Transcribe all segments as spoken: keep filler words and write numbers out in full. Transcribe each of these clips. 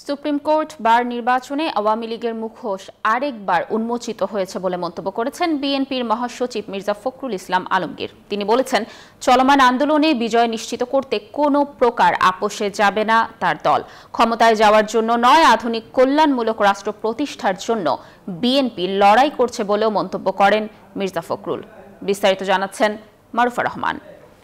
Supreme court bar নির্বাচনে আওয়ামী লীগের মুখোশ আরেকবার উন্মোচিত হয়েছে বলে মন্তব্য করেছেন বিএনপির মহাসচিব মির্জা ফখরুল ইসলাম আলমগীর। তিনি বলেছেন, চলমান আন্দোলনে বিজয় নিশ্চিত করতে কোনো প্রকার আপোষে যাবে না তার দল। ক্ষমতায় যাওয়ার জন্য নয়, আধুনিক কল্যাণমূলক রাষ্ট্র প্রতিষ্ঠার জন্য বিএনপি লড়াই করছে বলেও মন্তব্য করেন মির্জা ফখরুল। বিস্তারিত জানাচ্ছেন মারুফা রহমান।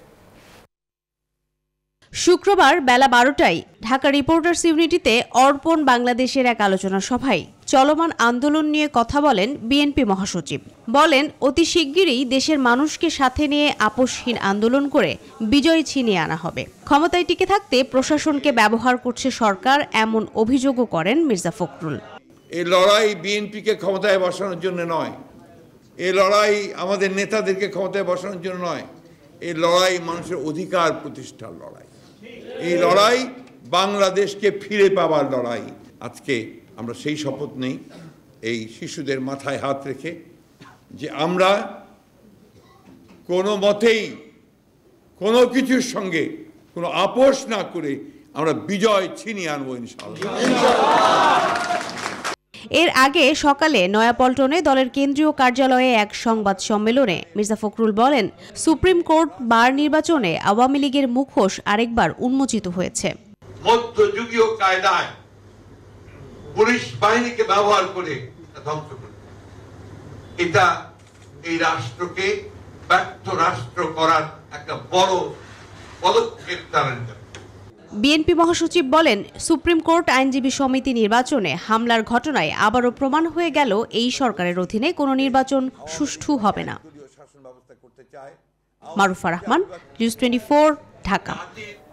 শুক্রবার বেলা বারোটায় ঢাকা রিপোর্টার্স ইউনিটিতে অর্পণ বাংলাদেশের এক আলোচনা সভায় চলমান আন্দোলন নিয়ে কথা বলেন বিএনপি মহাসচিব। বলেন, অতি শিগগিরই দেশের মানুষকে সাথে নিয়ে আপোষহীন আন্দোলন করে বিজয় ছিনিয়ে আনা হবে। ক্ষমতায় টিকে থাকতে প্রশাসনকে ব্যবহার করছে সরকার, এমন অভিযোগও করেন মির্জা ফখরুল। এই লড়াই বিএনপিকে ক্ষমতায় বসানোর জন্য নয়, এই লড়াই আমাদের নেতাদেরকে ক্ষমতায় বসানোর জন্য নয়, এই লড়াই মানুষের অধিকার প্রতিষ্ঠার লড়াই, এই লড়াই বাংলাদেশকে ফিরে পাওয়ার লড়াই। আজকে আমরা সেই শপথ নেই এই শিশুদের মাথায় হাত রেখে যে আমরা কোনো মতেই কোনো কিছুর সঙ্গে কোনো আপোষ না করে আমরা বিজয় ছিনিয়ে আনবো ইনশাআল্লাহ। এর আগে সকালে নয়াপল্টনে দলের কেন্দ্রীয় কার্যালয়ে এক সংবাদ সম্মেলনে মির্জা ফখরুল বলেন, সুপ্রিম কোর্ট বার নির্বাচনে আওয়ামী লীগের মুখোশ আরেকবার উন্মোচিত হয়েছে। মধ্যযুগীয় কায়দায় পুলিশ বাহিনীকে ব্যবহার করে ধ্বংস করে, এটা এই রাষ্ট্রকে ব্যর্থ রাষ্ট্র করার একটা বড় পদক্ষেপ তারা নিতে। বিএনপি মহাসচিব বলেন, সুপ্রিম কোর্ট আইনজীবী সমিতি নির্বাচনে হামলার ঘটনায় আবারও প্রমাণ হয়ে গেল এই সরকারের অধীনে কোনো নির্বাচন সুষ্ঠু হবে না। Marufa Rahman, news twenty four, Dhaka.